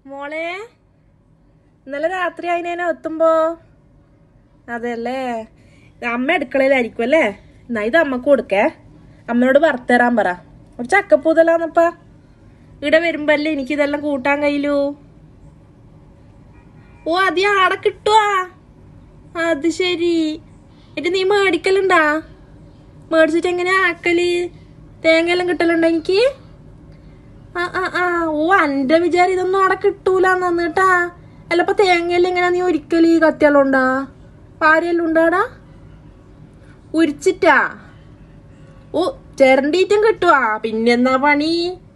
മോളെ ഇന്നലെ രാത്രി അതിനേനെ എത്തുമ്പോ അതെല്ലേ അമ്മ അടുക്കളയിലായിരിക്കും അല്ലേ. എന്നാ ഇത് അമ്മക്ക് കൊടുക്കേ. അമ്മയോട് വറുത്തരാൻ പറ. ഒരു ചക്കപ്പൂതലാന്നപ്പാ ഇവിടെ വരുമ്പല്ലേ എനിക്കിതെല്ലാം കൂട്ടാൻ കഴിയൂ. ഓ അത് ആടെ കിട്ടുവാ. അത് ശരി. എന്നിട്ട് നീ മേടിക്കലുണ്ടാ? മേടിച്ചിട്ട് എങ്ങനെയാ ആക്കല്? തേങ്ങ എല്ലാം കിട്ടലുണ്ടോ എനിക്ക്? ഓ അന്റെ വിചാരം ഇതൊന്നും അവിടെ കിട്ടൂലെന്ന് കേട്ടാ. അല്ലപ്പ തേങ്ങയെല്ലാം എങ്ങനെയാ നീ ഒരിക്കല് കത്തിയാലുണ്ടാ? പാരയെല്ലാം ഉണ്ടാടാ? ഉരിച്ചിട്ടാ? ഓ ചിരണ്ടീറ്റും കിട്ടുവാ. പിന്നെന്നാ പണി?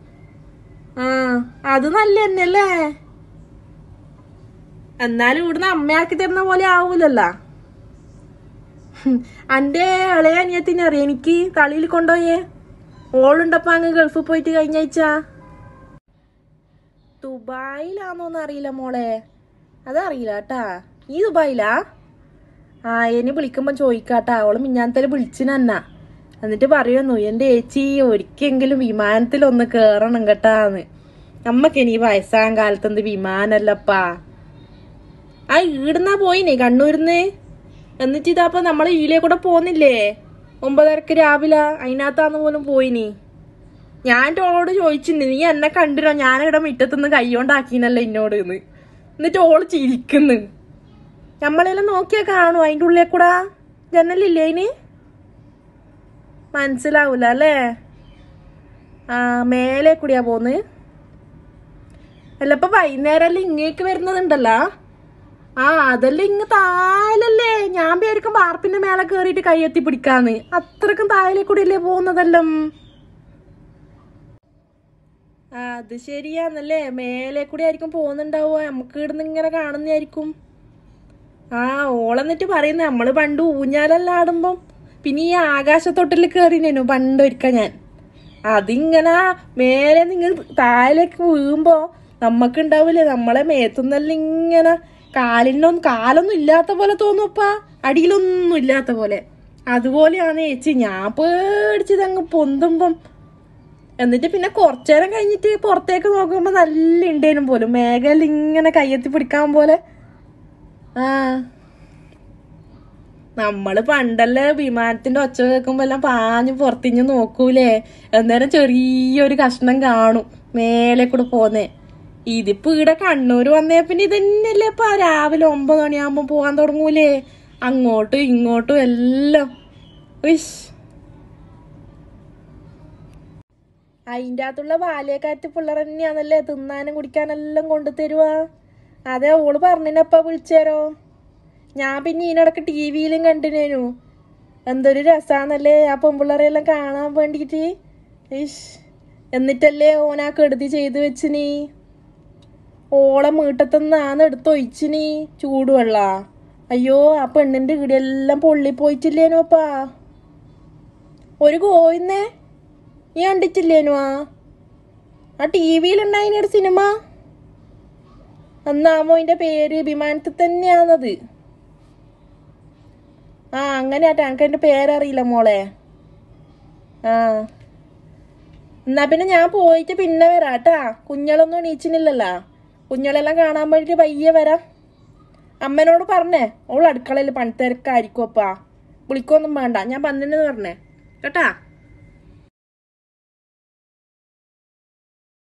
അത് നല്ല തന്നെയല്ലേ. എന്നാലും ഇവിടുന്ന് അമ്മയാക്കി തരുന്ന പോലെ ആവൂലല്ലോ. അന്റെ ഇളയ അനിയത്തിനെ അറിയാം എനിക്ക്. കളിയിൽ കൊണ്ടുപോയേ ഓളുണ്ടപ്പ അങ്ങ് ഗൾഫിൽ പോയിട്ട് കഴിഞ്ഞ ആഴ്ച. ദുബായിലാന്നോന്ന് അറിയില്ല മോളെ. അതറിയില്ല കേട്ടാ. നീ ദുബായിലാ? ഇനി വിളിക്കുമ്പോ ചോദിക്കാട്ടാ. അവള് മിഞ്ഞാന്തല് വിളിച്ചിനെന്നാ. എന്നിട്ട് പറയുന്നു എന്റെ ചേച്ചി ഒരിക്കെങ്കിലും വിമാനത്തിലൊന്ന് കേറണം കേട്ടാന്ന്. നമ്മക്ക് ഇനി വയസ്സാൻ കാലത്തെന്ത് വിമാനല്ലപ്പാ. ഈടുന്നാ പോയിനെ കണ്ണൂരിന്ന്. എന്നിട്ട് ഇതാപ്പ നമ്മള് ഈലെ കൂടെ പോന്നില്ലേ 9:30 രാവിലെ. അതിനകത്താന്ന് പോലും പോയിനി. ഞാൻ ഓളോട് ചോദിച്ചിട്ടുണ്ട് നീ എന്നെ കണ്ടിരോ ഞാനിവിടെ മുറ്റത്തുനിന്ന് കൈകൊണ്ടാക്കീനല്ലോ എന്നോട് എന്ന്. എന്നിട്ട് ഓള് ചിരിക്കുന്നു. നമ്മളെല്ലാം നോക്കിയാ കാണൂ അതിൻ്റെ ഉള്ളിൽ കൂടെ. ജനലില്ലേ അതിന്? മനസ്സിലാവൂല അല്ലേ. മേലെ കൂടിയാ പോന്ന്. അല്ല ഇപ്പൊ വൈകുന്നേരം ഇങ്ങേക്ക് വരുന്നതുണ്ടല്ലോ. അതെല്ലാം ഇങ്ങ് താഴലല്ലേ. ഞാൻ പേരിക്കും വാർപ്പിന്റെ മേലെ കേറിയിട്ട് കൈയെത്തി പിടിക്കാന്ന്. അത്രക്കും താഴലെ കൂടിയല്ലേ പോകുന്നതെല്ലാം. അത് ശരിയാന്നല്ലേ. മേലെ കൂടി ആയിരിക്കും പോകുന്നുണ്ടാവുക. നമുക്ക് ഇവിടുന്ന് ഇങ്ങനെ കാണുന്നതായിരിക്കും. ഓളെന്നിട്ട് പറയുന്നേ നമ്മള് പണ്ട് ഊഞ്ഞാലെല്ലാം ആടുമ്പം പിന്നെ ഈ ആകാശത്തൊട്ടിൽ കയറിനു പണ്ടൊരിക്ക ഞാൻ. അതിങ്ങനെ മേലെ നിങ്ങൾ താഴേക്ക് വീഴുമ്പോ നമ്മക്കുണ്ടാവില്ലേ നമ്മളെ മേത്തുന്നെല്ലാം ഇങ്ങനെ കാലൊന്നും ഇല്ലാത്ത പോലെ തോന്നുപ്പാ. അടിയിലൊന്നും ഇല്ലാത്ത പോലെ. അതുപോലെയാണ് ചേച്ചി. ഞാൻ പേടിച്ചതങ്ങ് പൊന്തുമ്പം. എന്നിട്ട് പിന്നെ കുറച്ചേരം കഴിഞ്ഞിട്ട് പുറത്തേക്ക് നോക്കുമ്പോ നല്ല ഉണ്ടേനും പോലും മേഘയിൽ ഇങ്ങനെ കയ്യെത്തി പിടിക്കാൻ പോലെ. നമ്മള് പണ്ടല്ലേ വിമാനത്തിന്റെ ഒച്ച കേൾക്കുമ്പോ എല്ലാം പാഞ്ഞു പുറത്തിഞ്ഞ് നോക്കൂലേ. അന്നേരം ചെറിയൊരു കഷ്ണം കാണും മേലെ കൂടെ പോന്നേ. ഇതിപ്പോ ഇവിടെ കണ്ണൂര് വന്നേ പിന്നെ ഇതന്നെയല്ലേ ഇപ്പൊ. രാവിലെ 9 മണിയാകുമ്പോ പോവാൻ തുടങ്ങൂലേ അങ്ങോട്ടും ഇങ്ങോട്ടും എല്ലാം. അതിൻ്റെ അകത്തുള്ള ബാല്യക്കാറ്റ് പിള്ളേർ തന്നെയാണല്ലേ തിന്നാനും കുടിക്കാനെല്ലാം കൊണ്ടു തരുവാ. അതെ ഓള് പറഞ്ഞിനപ്പ വിളിച്ചേരോ. ഞാൻ പിന്നെ ഇതിനിടക്ക് TV-യിലും കണ്ടിനേനു. എന്തൊരു രസാന്നല്ലേ ആ പെൺപിള്ളേരെല്ലാം കാണാൻ വേണ്ടിട്ട്. എന്നിട്ടല്ലേ ഓനാ കെടുതി ചെയ്ത് വെച്ചിനി. ഓളെ വീട്ടത്തുനിന്നാന്ന് എടുത്തൊഴിച്ചിനി ചൂടുവെള്ള. അയ്യോ ആ പെണ്ണിന്റെ ഇടിയെല്ലാം പൊള്ളിപ്പോയിട്ടില്ലേനു അപ്പാ. ഒരു കോയിന്നേ നീ കണ്ടിട്ടില്ലേനു? ആ TV-യിലുണ്ടായിനൊരു സിനിമ. എന്നാമോ അതിന്റെ പേര് വിമാനത്തിൽ തന്നെയാണത്. അങ്ങനെ ആട്ടെ. എനിക്ക് അതിന്റെ പേരറിയില്ല മോളെ. എന്നാ പിന്നെ ഞാൻ പോയിട്ട് പിന്നെ വരാട്ടാ. കുഞ്ഞളൊന്നും എണീച്ചിനില്ലല്ലോ. കുഞ്ഞളെല്ലാം കാണാൻ വേണ്ടിട്ട് പയ്യെ വരാം. അമ്മേനോട് പറഞ്ഞേ ഓൾ അടുക്കളയിൽ പണിത്തിരക്കായിരിക്കും അപ്പാ. വിളിക്കൊന്നും വേണ്ട. ഞാൻ 12 പറഞ്ഞേ കേട്ടാ.